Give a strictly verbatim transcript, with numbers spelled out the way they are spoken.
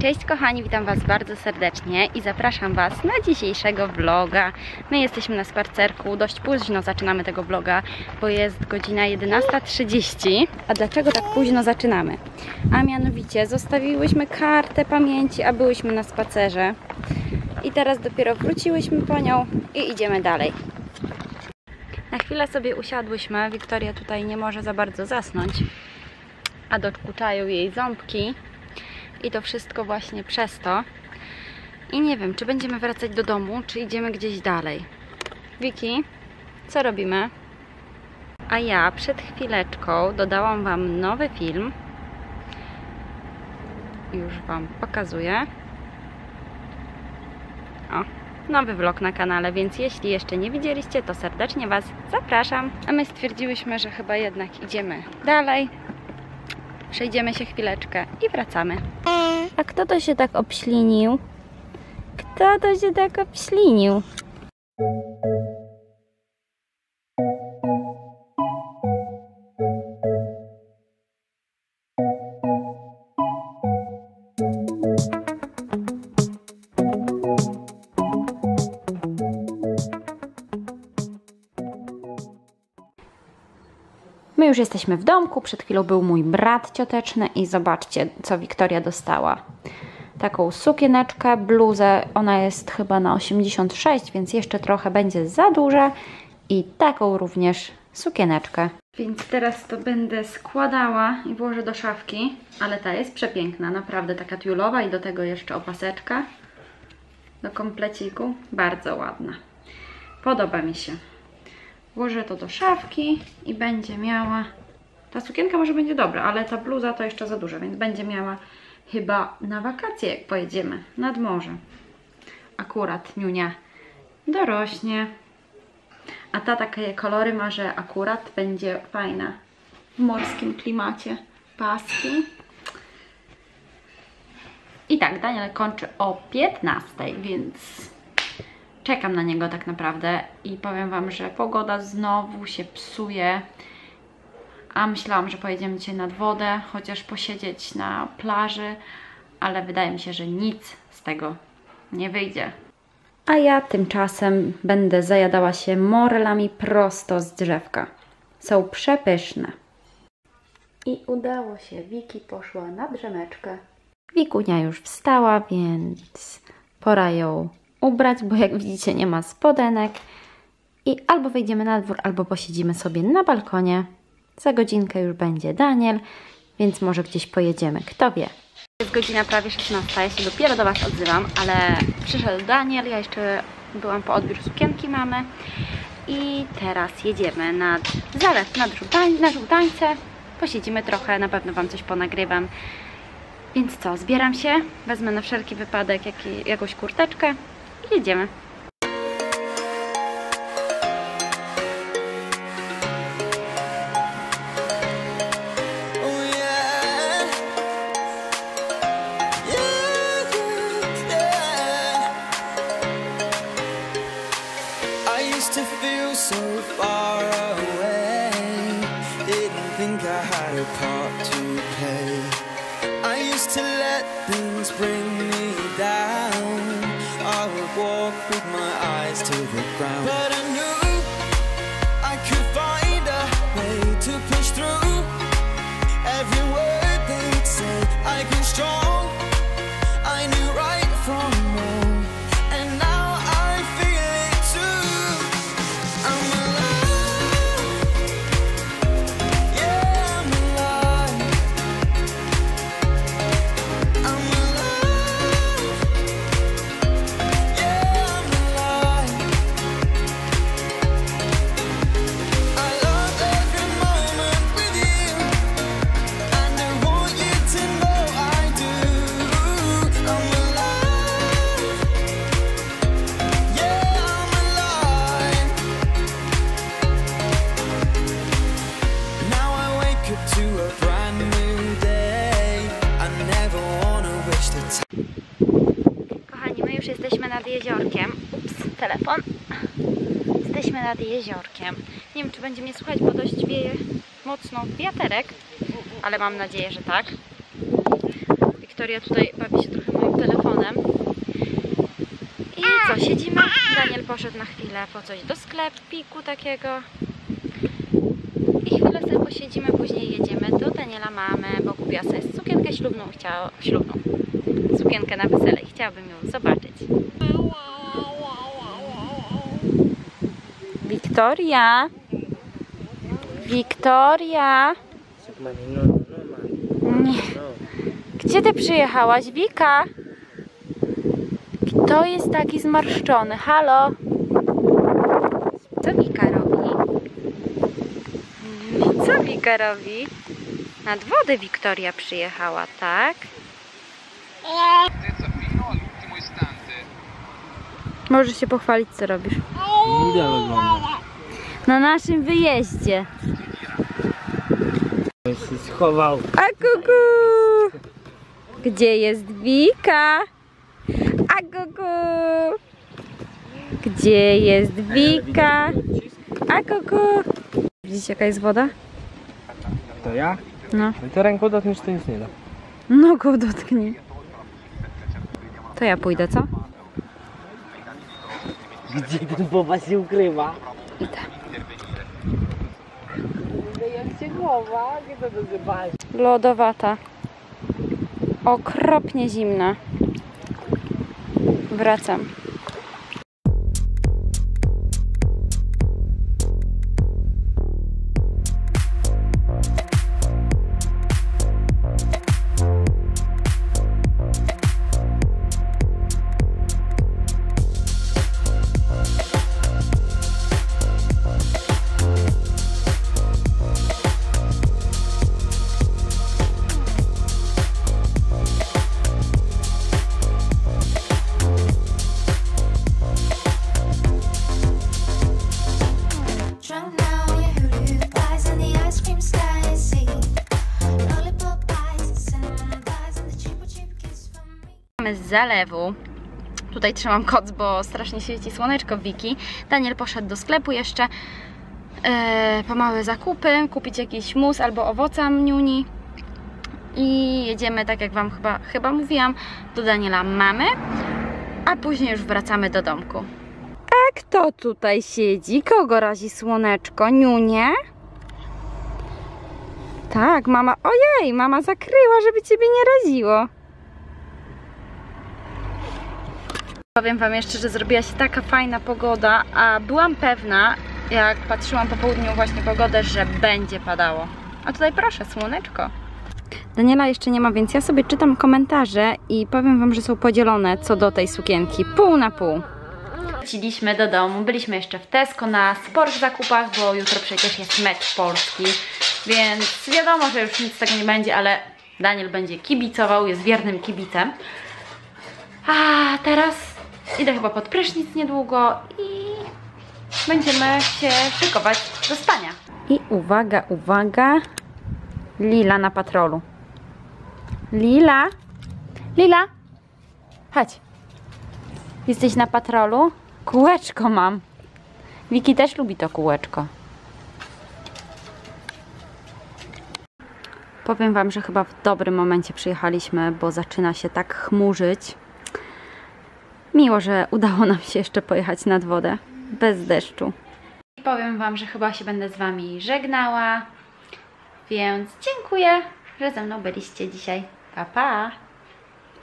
Cześć kochani, witam Was bardzo serdecznie i zapraszam Was na dzisiejszego vloga. My jesteśmy na spacerku, dość późno zaczynamy tego vloga, bo jest godzina jedenasta trzydzieści. A dlaczego tak późno zaczynamy? A mianowicie zostawiłyśmy kartę pamięci, a byłyśmy na spacerze. I teraz dopiero wróciłyśmy po nią i idziemy dalej. Na chwilę sobie usiadłyśmy, Wiktoria tutaj nie może za bardzo zasnąć, a dokuczają jej ząbki. I to wszystko właśnie przez to. I nie wiem, czy będziemy wracać do domu, czy idziemy gdzieś dalej. Wiki, co robimy? A ja przed chwileczką dodałam Wam nowy film. Już Wam pokazuję. O, nowy vlog na kanale, więc jeśli jeszcze nie widzieliście, to serdecznie Was zapraszam. A my stwierdziłyśmy, że chyba jednak idziemy dalej. Przejdziemy się chwileczkę i wracamy. A kto to się tak obślinił? Kto to się tak obślinił? My już jesteśmy w domku, przed chwilą był mój brat cioteczny i zobaczcie, co Wiktoria dostała. Taką sukieneczkę, bluzę, ona jest chyba na osiemdziesiąt sześć, więc jeszcze trochę będzie za duża i taką również sukieneczkę. Więc teraz to będę składała i włożę do szafki, ale ta jest przepiękna, naprawdę taka tiulowa i do tego jeszcze opaseczka do kompleciku, bardzo ładna. Podoba mi się. Włożę to do szafki i będzie miała... Ta sukienka może będzie dobra, ale ta bluza to jeszcze za dużo, więc będzie miała chyba na wakacje, jak pojedziemy nad morze. Akurat Niunia dorośnie. A ta takie kolory ma, że akurat będzie fajna w morskim klimacie. Paski. I tak, Daniel kończy o piętnastej, więc... czekam na niego tak naprawdę i powiem Wam, że pogoda znowu się psuje. A myślałam, że pojedziemy dzisiaj nad wodę, chociaż posiedzieć na plaży, ale wydaje mi się, że nic z tego nie wyjdzie. A ja tymczasem będę zajadała się morelami prosto z drzewka. Są przepyszne. I udało się, Wiki poszła na drzemeczkę. Wikunia już wstała, więc pora ją ubrać, bo jak widzicie nie ma spodenek i albo wyjdziemy na dwór, albo posiedzimy sobie na balkonie. Za godzinkę już będzie Daniel, więc może gdzieś pojedziemy, kto wie. Jest godzina prawie szesnasta, ja się dopiero do Was odzywam, ale przyszedł Daniel, ja jeszcze byłam po odbiór sukienki mamy i teraz jedziemy nad zalew, nad żółtań, na żółtańce, posiedzimy trochę, na pewno Wam coś ponagrywam. Więc co, zbieram się, wezmę na wszelki wypadek jak, jakąś kurteczkę i jedziemy. Walk with my eyes to the ground, but I knew I could find a way to push through every word they say. I grew strong, I knew right from wrong, and now I feel it too. I'm alive, yeah, I'm alive. I'm alive. Kochani, my już jesteśmy nad jeziorkiem. Ups, telefon. Jesteśmy nad jeziorkiem. Nie wiem, czy będzie mnie słuchać, bo dość wieje mocno wiaterek, ale mam nadzieję, że tak. Wiktoria tutaj bawi się trochę moim telefonem. I co, siedzimy? Daniel poszedł na chwilę po coś do sklepiku takiego. I chwilę sobie posiedzimy, później jedziemy do Daniela mamy, bo kupiła sobie sukienkę ślubną, chciała, ślubną, sukienkę na wesele i chciałabym ją zobaczyć. Wiktoria! Wiktoria! Nie. Gdzie ty przyjechałaś, Wika? Kto jest taki zmarszczony? Halo? Co Wika robi? Co Wika robi? Nad wodę Wiktoria przyjechała, tak? Możesz się pochwalić, co robisz. Na naszym wyjeździe. się schował. A kuku! Gdzie jest Wika? A kuku! Gdzie jest Wika? A kuku! Widzicie, jaka jest woda? To ja? No. To ręką dotkniesz, to nic nie da. Nogą dotknij. To ja pójdę, co? Gdzie ten boba się ukrywa? Idę. Jak się chowa, gdzie to dozywać? Lodowata. Okropnie zimna. Wracam. Z zalewu. Tutaj trzymam koc, bo strasznie świeci słoneczko w Wiki. Daniel poszedł do sklepu jeszcze e, po małe zakupy, kupić jakiś mus albo owoca mniuni i jedziemy, tak jak wam chyba, chyba mówiłam, do Daniela mamy, a później już wracamy do domku. A kto tutaj siedzi? Kogo razi słoneczko? Niunie? Tak, mama, ojej, mama zakryła, żeby ciebie nie raziło. Powiem wam jeszcze, że zrobiła się taka fajna pogoda, a byłam pewna, jak patrzyłam po południu właśnie pogodę, że będzie padało. A tutaj proszę, słoneczko. Daniela jeszcze nie ma, więc ja sobie czytam komentarze i powiem wam, że są podzielone co do tej sukienki. Pół na pół. Wróciliśmy do domu, byliśmy jeszcze w Tesco na sporych zakupach, bo jutro przecież jest mecz Polski, więc wiadomo, że już nic z tego nie będzie, ale Daniel będzie kibicował, jest wiernym kibicem. A teraz idę chyba pod prysznic niedługo i będziemy się szykować do spania. I uwaga, uwaga, Lila na patrolu. Lila? Lila? Chodź. Jesteś na patrolu? Kółeczko mam. Wiki też lubi to kółeczko. Powiem wam, że chyba w dobrym momencie przyjechaliśmy, bo zaczyna się tak chmurzyć. Miło, że udało nam się jeszcze pojechać nad wodę, bez deszczu. I powiem wam, że chyba się będę z wami żegnała, więc dziękuję, że ze mną byliście dzisiaj. Pa, pa!